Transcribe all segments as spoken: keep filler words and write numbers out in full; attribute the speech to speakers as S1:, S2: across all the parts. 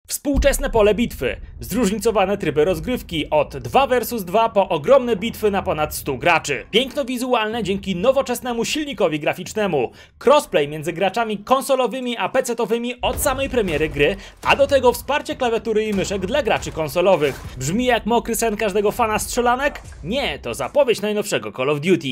S1: Współczesne pole bitwy, zróżnicowane tryby rozgrywki od dwa versus dwa po ogromne bitwy na ponad stu graczy. Piękno wizualne dzięki nowoczesnemu silnikowi graficznemu. Crossplay między graczami konsolowymi a pecetowymi od samej premiery gry, a do tego wsparcie klawiatury i myszek dla graczy konsolowych. Brzmi jak mokry sen każdego fana strzelanek? Nie, to zapowiedź najnowszego Call of Duty.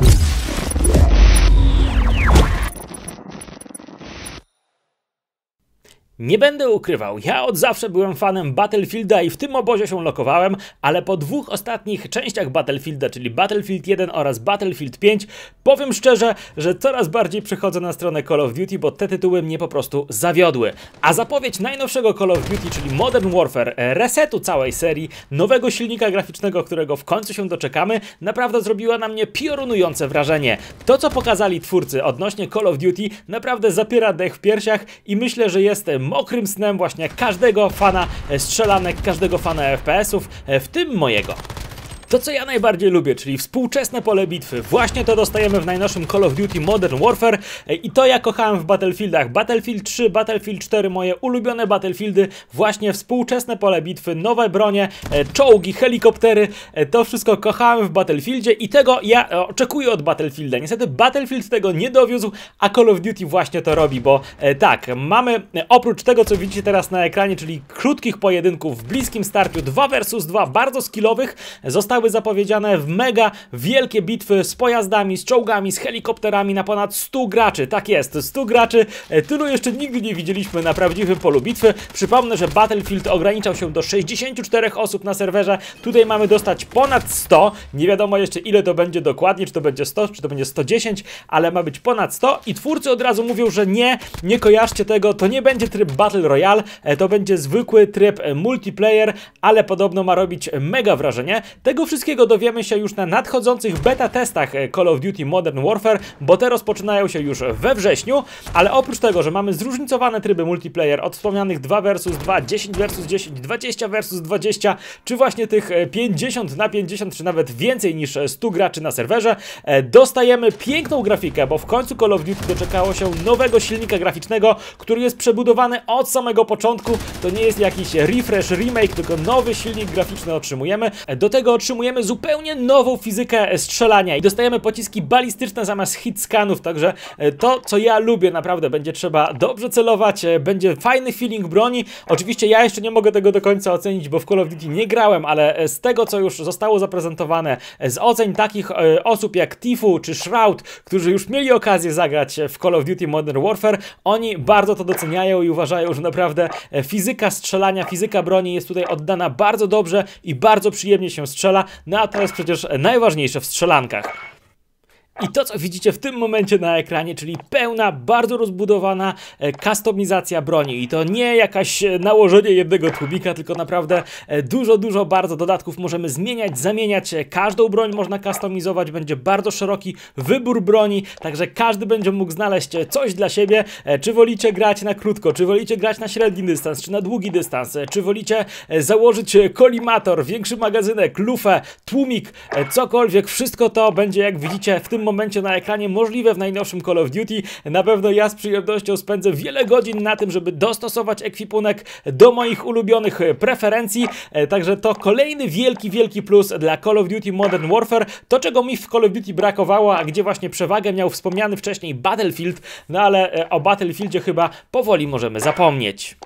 S1: Nie będę ukrywał, ja od zawsze byłem fanem Battlefielda i w tym obozie się lokowałem, ale po dwóch ostatnich częściach Battlefielda, czyli Battlefield jeden oraz Battlefield pięć, powiem szczerze, że coraz bardziej przechodzę na stronę Call of Duty, bo te tytuły mnie po prostu zawiodły. A zapowiedź najnowszego Call of Duty, czyli Modern Warfare, resetu całej serii, nowego silnika graficznego, którego w końcu się doczekamy, naprawdę zrobiła na mnie piorunujące wrażenie. To, co pokazali twórcy odnośnie Call of Duty, naprawdę zapiera dech w piersiach i myślę, że jest mokrym snem właśnie każdego fana strzelanek, każdego fana F P S ów, w tym mojego. To, co ja najbardziej lubię, czyli współczesne pole bitwy, właśnie to dostajemy w najnowszym Call of Duty Modern Warfare i to ja kochałem w Battlefieldach. Battlefield trzy, Battlefield cztery, moje ulubione Battlefieldy, właśnie współczesne pole bitwy, nowe bronie, czołgi, helikoptery, to wszystko kochałem w Battlefieldzie i tego ja oczekuję od Battlefielda. Niestety Battlefield tego nie dowiózł, a Call of Duty właśnie to robi, bo tak, mamy oprócz tego, co widzicie teraz na ekranie, czyli krótkich pojedynków w bliskim starciu dwa versus dwa, bardzo skillowych, zostały zapowiedziane w mega wielkie bitwy z pojazdami, z czołgami, z helikopterami na ponad stu graczy. Tak jest, stu graczy. Tylu jeszcze nigdy nie widzieliśmy na prawdziwym polu bitwy. Przypomnę, że Battlefield ograniczał się do sześćdziesięciu czterech osób na serwerze. Tutaj mamy dostać ponad sto. Nie wiadomo jeszcze, ile to będzie dokładnie, czy to będzie sto, czy to będzie sto dziesięć, ale ma być ponad sto i twórcy od razu mówią, że nie, nie kojarzcie tego, to nie będzie tryb Battle Royale, to będzie zwykły tryb multiplayer, ale podobno ma robić mega wrażenie. Tego wszystkiego dowiemy się już na nadchodzących beta testach Call of Duty Modern Warfare, bo te rozpoczynają się już we wrześniu, ale oprócz tego, że mamy zróżnicowane tryby multiplayer od wspomnianych dwa versus dwa, dziesięć versus dziesięć, dwadzieścia versus dwadzieścia, czy właśnie tych pięćdziesiąt na pięćdziesiąt, czy nawet więcej niż stu graczy na serwerze, dostajemy piękną grafikę, bo w końcu Call of Duty doczekało się nowego silnika graficznego, który jest przebudowany od samego początku. To nie jest jakiś refresh, remake, tylko nowy silnik graficzny otrzymujemy. Do tego otrzymujemy zupełnie nową fizykę strzelania i dostajemy pociski balistyczne zamiast hit scanów, także to, co ja lubię, naprawdę będzie trzeba dobrze celować, będzie fajny feeling broni. Oczywiście ja jeszcze nie mogę tego do końca ocenić, bo w Call of Duty nie grałem, ale z tego, co już zostało zaprezentowane, z ocen takich osób jak Tifu czy Shroud, którzy już mieli okazję zagrać w Call of Duty Modern Warfare, oni bardzo to doceniają i uważają, że naprawdę fizyka strzelania, fizyka broni jest tutaj oddana bardzo dobrze i bardzo przyjemnie się strzela. No a to jest przecież najważniejsze w strzelankach. I to, co widzicie w tym momencie na ekranie, czyli pełna, bardzo rozbudowana e, kustomizacja broni. I to nie jakaś e, nałożenie jednego tłumika, tylko naprawdę e, dużo, dużo bardzo dodatków możemy zmieniać, zamieniać. E, każdą broń można kustomizować, będzie bardzo szeroki wybór broni, także każdy będzie mógł znaleźć e, coś dla siebie. E, czy wolicie grać na krótko, czy wolicie grać na średni dystans, czy na długi dystans, e, czy wolicie e, założyć e, kolimator, większy magazynek, lufę, tłumik, e, cokolwiek. Wszystko to będzie, jak widzicie, w tym momencie na ekranie możliwe w najnowszym Call of Duty. Na pewno ja z przyjemnością spędzę wiele godzin na tym, żeby dostosować ekwipunek do moich ulubionych preferencji. Także to kolejny wielki, wielki plus dla Call of Duty Modern Warfare. To, czego mi w Call of Duty brakowało, a gdzie właśnie przewagę miał wspomniany wcześniej Battlefield, no ale o Battlefieldzie chyba powoli możemy zapomnieć.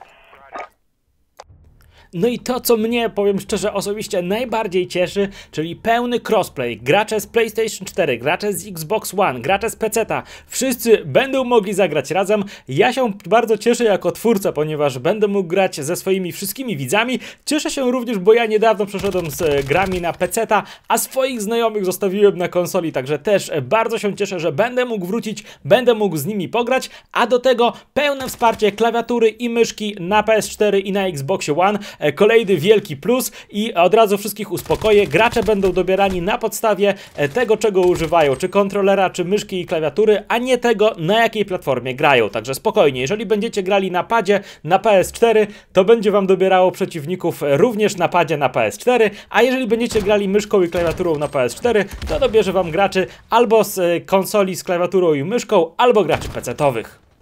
S1: No i to, co mnie, powiem szczerze, osobiście najbardziej cieszy, czyli pełny crossplay. Gracze z PlayStation cztery, gracze z Xbox One, gracze z peceta, wszyscy będą mogli zagrać razem. Ja się bardzo cieszę jako twórca, ponieważ będę mógł grać ze swoimi wszystkimi widzami. Cieszę się również, bo ja niedawno przeszedłem z grami na peceta, a swoich znajomych zostawiłem na konsoli, także też bardzo się cieszę, że będę mógł wrócić, będę mógł z nimi pograć, a do tego pełne wsparcie klawiatury i myszki na P S cztery i na Xboxie One. Kolejny wielki plus i od razu wszystkich uspokoję. Gracze będą dobierani na podstawie tego, czego używają, czy kontrolera, czy myszki i klawiatury, a nie tego, na jakiej platformie grają. Także spokojnie, jeżeli będziecie grali na padzie na P S cztery, to będzie wam dobierało przeciwników również na padzie na P S cztery, a jeżeli będziecie grali myszką i klawiaturą na P S cztery, to dobierze wam graczy albo z konsoli z klawiaturą i myszką, albo graczy pecetowych.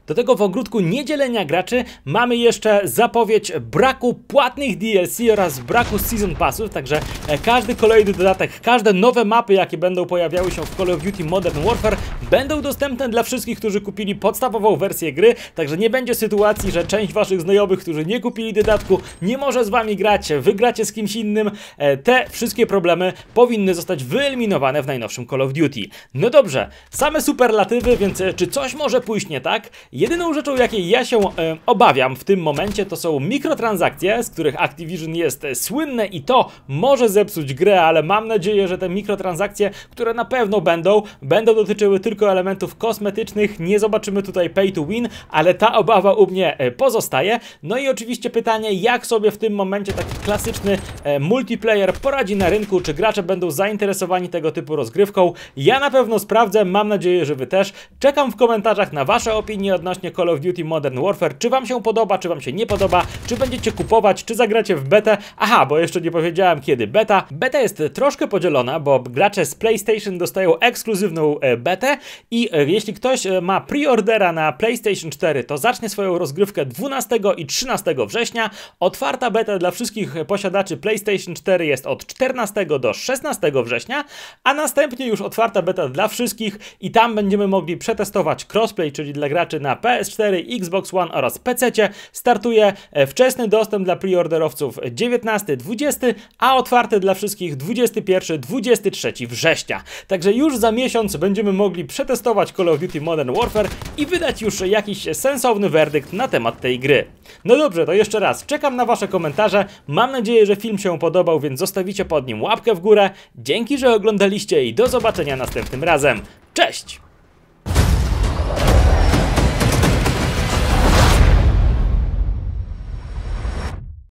S1: Do tego w ogródku niedzielenia graczy mamy jeszcze zapowiedź braku płatnych D L C oraz braku Season Passów, także każdy kolejny dodatek, każde nowe mapy, jakie będą pojawiały się w Call of Duty Modern Warfare, będą dostępne dla wszystkich, którzy kupili podstawową wersję gry, także nie będzie sytuacji, że część waszych znajomych, którzy nie kupili dodatku, nie może z wami grać, wygracie z kimś innym. Te wszystkie problemy powinny zostać wyeliminowane w najnowszym Call of Duty. No dobrze, same superlatywy, więc czy coś może pójść nie tak? Jedyną rzeczą, jakiej ja się e, obawiam w tym momencie, to są mikrotransakcje, z których Activision jest e, słynne i to może zepsuć grę, ale mam nadzieję, że te mikrotransakcje, które na pewno będą, będą dotyczyły tylko elementów kosmetycznych, nie zobaczymy tutaj pay to win, ale ta obawa u mnie e, pozostaje. No i oczywiście pytanie, jak sobie w tym momencie taki klasyczny e, multiplayer poradzi na rynku, czy gracze będą zainteresowani tego typu rozgrywką. Ja na pewno sprawdzę, mam nadzieję, że wy też. Czekam w komentarzach na wasze opinie odnośnie Call of Duty Modern Warfare, czy wam się podoba, czy wam się nie podoba, czy będziecie kupować, czy zagracie w betę. Aha, bo jeszcze nie powiedziałem kiedy beta. Beta jest troszkę podzielona, bo gracze z PlayStation dostają ekskluzywną e, betę i e, jeśli ktoś e, ma preordera na PlayStation cztery, to zacznie swoją rozgrywkę dwunastego i trzynastego września. Otwarta beta dla wszystkich posiadaczy PlayStation cztery jest od czternastego do szesnastego września, a następnie już otwarta beta dla wszystkich i tam będziemy mogli przetestować crossplay, czyli dla graczy na P S cztery, Xbox One oraz P C-cie. Startuje wczesny dostęp dla preorderowców dziewiętnastego dwudziestego, a otwarty dla wszystkich dwudziestego pierwszego do dwudziestego trzeciego września. Także już za miesiąc będziemy mogli przetestować Call of Duty Modern Warfare i wydać już jakiś sensowny werdykt na temat tej gry. No dobrze, to jeszcze raz czekam na wasze komentarze. Mam nadzieję, że film się podobał, więc zostawicie pod nim łapkę w górę. Dzięki, że oglądaliście i do zobaczenia następnym razem. Cześć!